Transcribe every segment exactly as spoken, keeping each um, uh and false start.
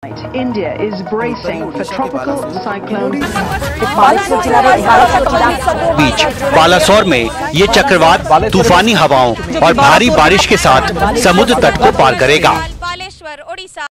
India is bracing for tropical cyclone. बीच बालासोर में ये चक्रवात तूफानी हवाओं और भारी बारिश के साथ समुद्र तट को पार करेगा। बालेश्वर, ओडिशा।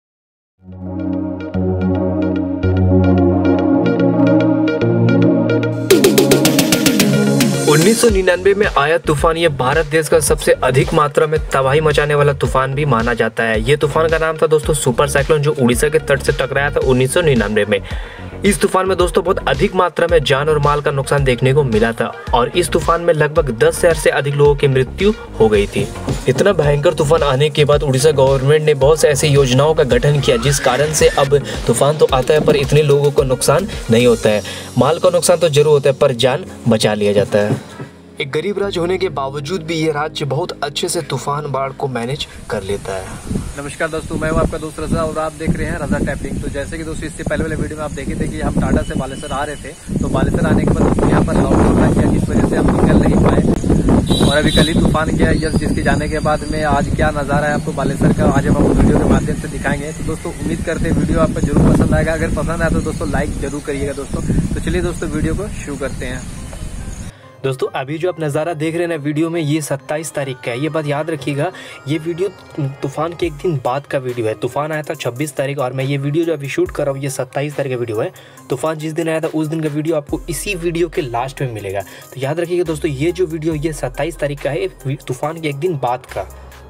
उन्नीस सौ निन्यानवे में आया तूफान ये भारत देश का सबसे अधिक मात्रा में तबाही मचाने वाला तूफान भी माना जाता है। ये तूफान का नाम था दोस्तों सुपर साइक्लोन, जो उड़ीसा के तट से टकराया था उन्नीस सौ निन्यानवे में। इस तूफान में दोस्तों बहुत अधिक मात्रा में जान और माल का नुकसान देखने को मिला था और इस तूफान में लगभग दस हजार से अधिक लोगों की मृत्यु हो गई थी। इतना भयंकर तूफान आने के बाद उड़ीसा गवर्नमेंट ने बहुत से ऐसी योजनाओं का गठन किया जिस कारण से अब तूफान तो आता है पर इतने लोगों को नुकसान नहीं होता है। माल का नुकसान तो जरूर होता है पर जान बचा लिया जाता है। एक गरीब राज्य होने के बावजूद भी ये राज्य बहुत अच्छे से तूफान बाढ़ को मैनेज कर लेता है। नमस्कार दोस्तों, मैं हूं आपका दोस्त रजा और आप देख रहे हैं रजा टैपिंग। तो जैसे कि दोस्तों इससे पहले वाले वीडियो में आप देखे थे कि हम टाटा से बालेश्वर आ रहे थे, तो बालेश्वर आने के बाद दोस्तों यहाँ पर लॉकडाउन लग गया जिस वजह से हम निकल नहीं पाए और अभी कल ही तूफान गया यस, जिसके जाने के बाद में आज क्या नज़ारा है आपको बालेश्वर का आज हम आपको वीडियो के माध्यम से दिखाएंगे। तो दोस्तों उम्मीद करते हैं वीडियो आपको जरूर पसंद आएगा। अगर पसंद आए तो दोस्तों लाइक जरूर करिएगा दोस्तों। तो चलिए दोस्तों वीडियो को शुरू करते हैं। दोस्तों अभी जो आप नज़ारा देख रहे हैं ना वीडियो में, ये सत्ताईस तारीख का है। ये बात याद रखिएगा, ये वीडियो तूफान के एक दिन बाद का वीडियो है। तूफान आया था छब्बीस तारीख और मैं ये वीडियो जो अभी शूट कर रहा हूँ ये सत्ताईस तारीख का वीडियो है। तूफान जिस दिन आया था उस दिन का वीडियो आपको इसी वीडियो के लास्ट में मिलेगा। तो याद रखिएगा दोस्तों, ये जो वीडियो ये सत्ताईस तारीख का है, तूफान के एक दिन बाद का।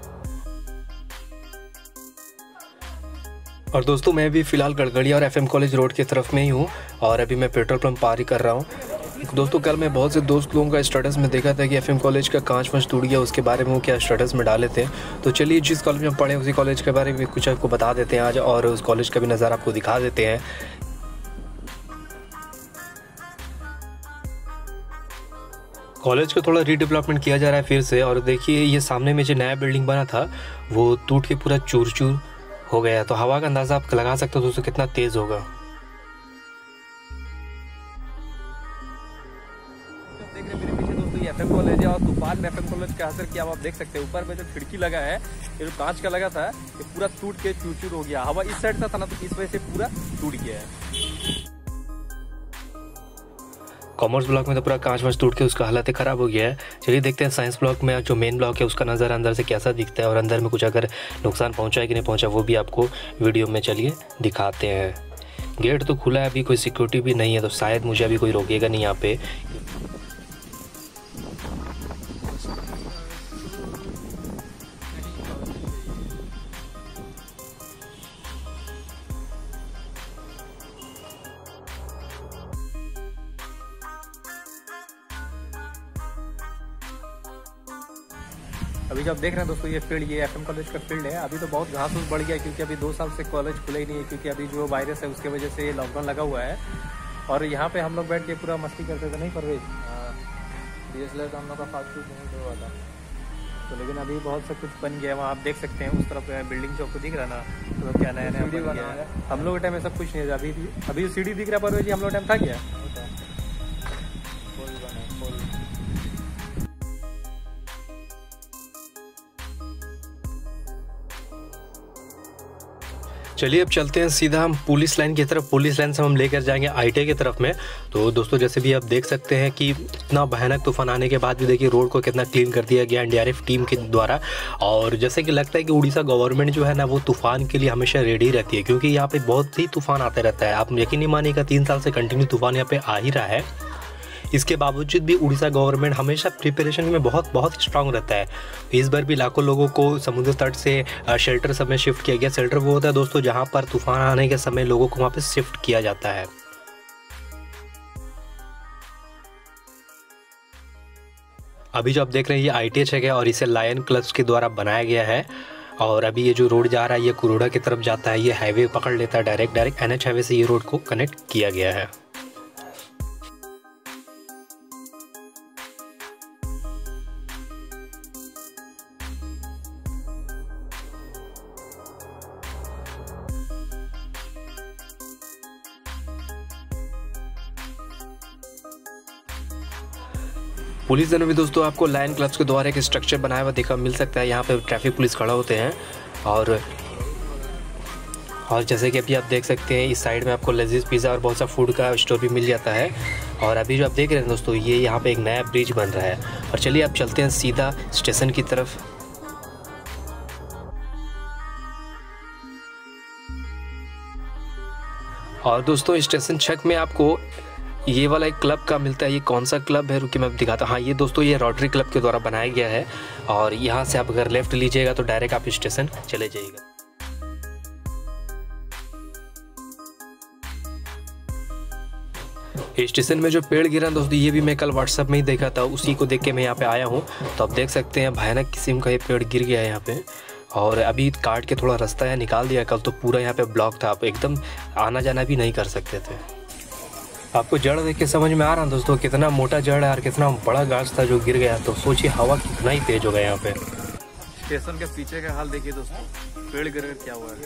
और दोस्तों मैं भी फिलहाल गड़गड़िया और एफएम कॉलेज रोड की तरफ में ही हूँ और अभी मैं पेट्रोल पंप पार ही कर रहा हूँ। दोस्तों कल मैं बहुत से दोस्त लोगों का स्टेटस में देखा था कि एफएम कॉलेज का कांच वांच टूट गया, उसके बारे में वो क्या स्टेटस में डाले थे। तो चलिए जिस कॉलेज में पढ़े उसी कॉलेज के बारे में कुछ आपको बता देते हैं आज और उस कॉलेज का भी नज़ारा आपको दिखा देते हैं। कॉलेज को थोड़ा रीडेवलपमेंट किया जा रहा है फिर से और देखिए ये सामने में जो नया बिल्डिंग बना था वो टूट के पूरा चूर चूर हो गया है। तो हवा का अंदाज़ा आप लगा सकते हो दोस्तों कितना तेज़ होगा। देख रहे मेरे पीछे दोस्तों ये एफएम कॉलेज है और तूफान में एफएम कॉलेज का असर किया आप देख सकते हैं। ऊपर में जो खिड़की लगा है, ये जो कांच का लगा था, ये पूरा टूट के चूर चूर हो गया। हवा इस साइड से था ना तो इस वजह से पूरा टूट गया है। कॉमर्स ब्लॉक में तो पूरा कांच वांच टूट के उसका हालत ख़राब हो गया है। चलिए देखते हैं साइंस ब्लॉक में जो मेन ब्लॉक है उसका नज़ारा अंदर से कैसा दिखता है और अंदर में कुछ अगर नुकसान पहुंचा है कि नहीं पहुंचा वो भी आपको वीडियो में चलिए दिखाते हैं। गेट तो खुला है, अभी कोई सिक्योरिटी भी नहीं है तो शायद मुझे अभी कोई रोकेगा नहीं यहाँ पे। अभी जो आप देख रहे हैं दोस्तों ये फील्ड, ये एफएम कॉलेज का फील्ड है। अभी तो बहुत घास फूस बढ़ गया क्योंकि अभी दो साल से कॉलेज खुला ही नहीं है क्योंकि अभी जो वायरस है उसके वजह से लॉकडाउन लगा हुआ है। और यहाँ पे हम लोग बैठ के पूरा मस्ती करते थे, नहीं Parvez? D S L R तो हम लोग का फास्ट फूड नहीं हुआ था तो, लेकिन अभी बहुत सब कुछ बन गया है। वहाँ आप देख सकते हैं उस तरफ बिल्डिंग जो आपको दिख रहा ना, तो क्या नया नया बन गया है। हम लोग के टाइम में सब कुछ नहीं था। अभी अभी सीढ़ी दिख रहा है परवेज, हम लोग टाइम था क्या? चलिए अब चलते हैं सीधा हम पुलिस लाइन की तरफ। पुलिस लाइन से हम लेकर जाएंगे आईटीआई की तरफ में। तो दोस्तों जैसे भी आप देख सकते हैं कि इतना भयानक तूफान आने के बाद भी देखिए रोड को कितना क्लीन कर दिया गया एनडीआरएफ टीम के द्वारा। और जैसे कि लगता है कि उड़ीसा गवर्नमेंट जो है ना वो तूफान के लिए हमेशा रेडी रहती है क्योंकि यहाँ पे बहुत ही तूफान आता रहता है। आप यकीन नहीं मानिएगा, तीन साल से कंटिन्यू तूफान यहाँ पे आ ही रहा है। इसके बावजूद भी उड़ीसा गवर्नमेंट हमेशा प्रिपरेशन में बहुत बहुत स्ट्रांग रहता है। इस बार भी लाखों लोगों को समुद्र तट से शेल्टर सब में शिफ्ट किया गया। शेल्टर वो होता है दोस्तों जहां पर तूफान आने के समय लोगों को वहां पे शिफ्ट किया जाता है। अभी जो आप देख रहे हैं ये आईटीएच है और इसे लायन क्लब्स के द्वारा बनाया गया है। और अभी ये जो रोड जा रहा है ये कुरोड़ा की तरफ जाता है। ये हाईवे पकड़ लेता है डायरेक्ट डायरेक्ट एनएच हाईवे से ये रोड को कनेक्ट किया गया है। पुलिस ने भी दोस्तों आपको लायन क्लब्स के द्वारा एक स्ट्रक्चर बनाया हुआ देखा मिल सकता है। यहाँ पे ट्रैफिक पुलिस खड़ा होते हैं और और जैसे कि अभी आप देख सकते हैं इस साइड में आपको लजीज पिज़्ज़ा और बहुत सा फूड का स्टोर भी मिल जाता है। और अभी जो आप देख रहे हैं दोस्तों, ये यहाँ पे एक नया ब्रिज बन रहा है। और चलिए आप चलते हैं सीधा स्टेशन की तरफ। और दोस्तों स्टेशन छक में आपको ये वाला एक क्लब का मिलता है। ये कौन सा क्लब है, रुकिए मैं दिखाता हूँ। हाँ, ये दोस्तों ये रोटरी क्लब के द्वारा बनाया गया है। और यहाँ से आप अगर लेफ़्ट लीजिएगा तो डायरेक्ट आप स्टेशन चले जाइएगा। स्टेशन में जो पेड़ गिरा दोस्तों, ये भी मैं कल व्हाट्सएप में ही देखा था, उसी को देख के मैं यहाँ पे आया हूँ। तो आप देख सकते हैं भयानक किस्म का ये पेड़ गिर गया है यहाँ पे। और अभी काट के थोड़ा रास्ता यहाँ निकाल दिया। कल तो पूरा यहाँ पे ब्लॉक था, आप एकदम आना जाना भी नहीं कर सकते थे। आपको जड़ देख के समझ में आ रहा है दोस्तों कितना मोटा जड़ है और कितना बड़ा गाछ था जो गिर गया। तो सोचिए हवा कितना ही तेज होगा यहाँ पे। स्टेशन के पीछे का हाल देखिए दोस्तों, पेड़ गिर कर क्या हुआ है।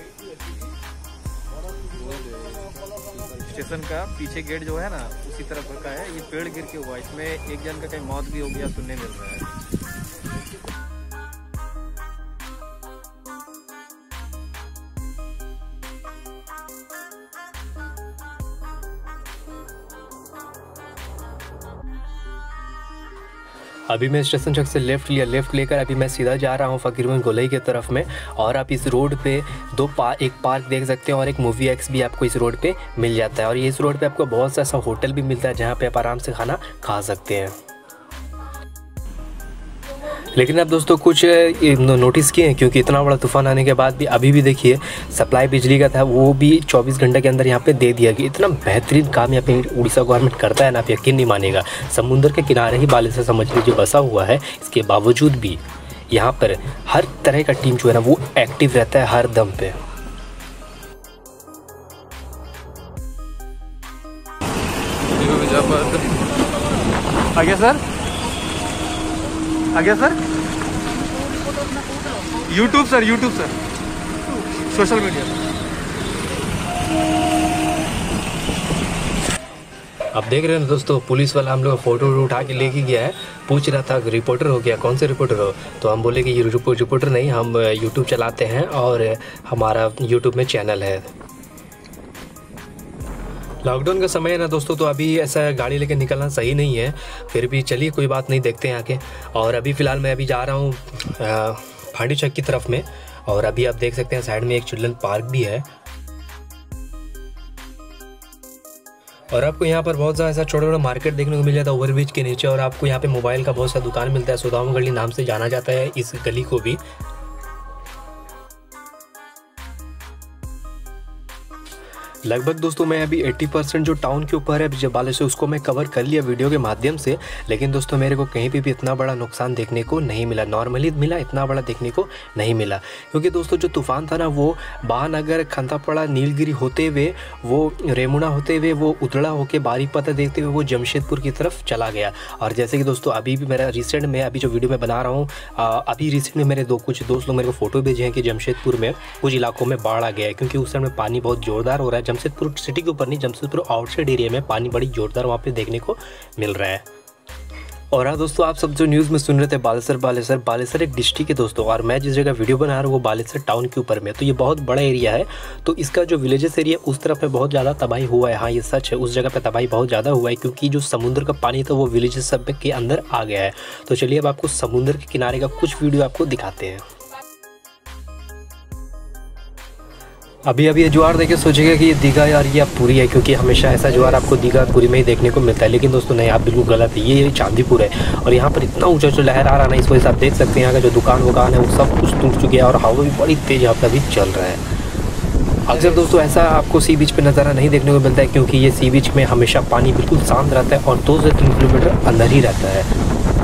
स्टेशन का पीछे गेट जो है ना, उसी तरफ का है। ये पेड़ गिर के हुआ, इसमें एक जन का कहीं मौत भी हो गया सुनने मिल रहा है। अभी मैं स्टेशन चौक से लेफ़्ट लिया, लेफ़्ट लेकर अभी मैं सीधा जा रहा हूँ फ़कीरगंज गोलई की तरफ में। और आप इस रोड पे दो पा एक पार्क देख सकते हैं और एक मूवी एक्स भी आपको इस रोड पे मिल जाता है। और ये इस रोड पे आपको बहुत सा ऐसा होटल भी मिलता है जहाँ पे आप आराम से खाना खा सकते हैं। लेकिन अब दोस्तों कुछ नोटिस किए हैं, क्योंकि इतना बड़ा तूफान आने के बाद भी अभी भी देखिए सप्लाई बिजली का था वो भी चौबीस घंटे के अंदर यहाँ पे दे दिया गया। इतना बेहतरीन काम यहाँ पे उड़ीसा गवर्नमेंट करता है ना, आप यकीन नहीं मानेगा। समुद्र के किनारे ही बालेश्वर समझ लीजिए बसा हुआ है, इसके बावजूद भी यहाँ पर हर तरह का टीम जो है ना वो एक्टिव रहता है हर दम पे। आगे सर, आगे sir, YouTube sir, YouTube sir, social media. आप देख रहे हैं दोस्तों, पुलिस वाला हम लोग फोटो उठा के लेके गया है। पूछ रहा था रिपोर्टर हो क्या, कौन से रिपोर्टर हो। तो हम बोले कि ये रिपोर्टर नहीं, हम यूट्यूब चलाते हैं और हमारा यूट्यूब में चैनल है। लॉकडाउन का समय है ना दोस्तों, तो अभी ऐसा गाड़ी लेके निकलना सही नहीं है। फिर भी चलिए कोई बात नहीं, देखते हैं आके। और अभी फ़िलहाल मैं अभी जा रहा हूँ भांडी चौक की तरफ में। और अभी आप देख सकते हैं साइड में एक चिल्ड्रन पार्क भी है। और आपको यहाँ पर बहुत सा ऐसा छोटा छोटा मार्केट देखने को मिल जाता है ओवरब्रिज के नीचे। और आपको यहाँ पे मोबाइल का बहुत सा दुकान मिलता है। सुदामा गली नाम से जाना जाता है इस गली को भी। लगभग दोस्तों मैं अभी अस्सी परसेंट जो टाउन के ऊपर है जब बालेश्वर उसको मैं कवर कर लिया वीडियो के माध्यम से। लेकिन दोस्तों मेरे को कहीं पे भी इतना बड़ा नुकसान देखने को नहीं मिला। नॉर्मली मिला, इतना बड़ा देखने को नहीं मिला। क्योंकि दोस्तों जो तूफान था ना वो महानगर, खंतापड़ा, नीलगिरी होते हुए, वो रेमुना होते हुए, वो उतड़ा होके बारीपता देखते हुए वो जमशेदपुर की तरफ चला गया। और जैसे कि दोस्तों अभी भी मेरा रिसेंट में अभी जो वीडियो मैं बना रहा हूँ, अभी रिसेंट में मेरे दो कुछ दोस्त लोग मेरे को फोटो भेजे हैं कि जमशेदपुर में कुछ इलाकों में बाढ़ आ गया है। क्योंकि उस समय पानी बहुत जोरदार हो रहा है। जमशेदपुर सिटी के ऊपर नहीं, जमशेदपुर आउटसाइड एरिया में पानी बड़ी जोरदार वहाँ पे देखने को मिल रहा है। और हाँ दोस्तों, आप सब जो न्यूज़ में सुन रहे थे बालेश्वर बालेश्वर बालेश्वर एक डिस्ट्रिक्ट है दोस्तों। और मैं जिस जगह वीडियो बना रहा हूँ वो बालेश्वर टाउन के ऊपर में। तो ये बहुत बड़ा एरिया है। तो इसका जो विलेजेस एरिया उस तरफ में बहुत ज़्यादा तबाही हुआ है। हाँ ये सच है, उस जगह पे तबाही बहुत ज़्यादा हुआ है। क्योंकि जो समुद्र का पानी था वो विलेजेस सब के अंदर आ गया है। तो चलिए अब आपको समुद्र के किनारे का कुछ वीडियो आपको दिखाते हैं। अभी अभी ये ज्वार देखे सोचेगा कि ये दीघा यार ये अब पूरी है, क्योंकि हमेशा ऐसा ज्वार आपको दीघा पूरी में ही देखने को मिलता है। लेकिन दोस्तों नहीं, आप बिल्कुल गलत है। ये चांदीपुर है और यहाँ पर इतना ऊंचा ऊंचा लहर आ रहा है ना, इस वजह से आप देख सकते हैं यहाँ का जो दुकान वुकान है वो सब कुछ टूट चुके हैं। और हवा भी बड़ी तेज यहाँ पर अभी चल रहा है। अक्सर दोस्तों ऐसा आपको सी बीच पे नज़ारा नहीं देखने को मिलता है, क्योंकि ये सी बीच में हमेशा पानी बिल्कुल शांत रहता है और दो से तीन किलोमीटर अंदर ही रहता है।